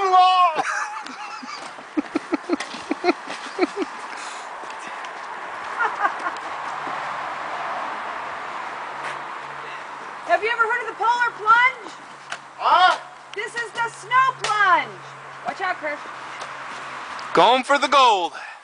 Have you ever heard of the polar plunge? Huh? This is the snow plunge. Watch out, Chris. Going for the gold.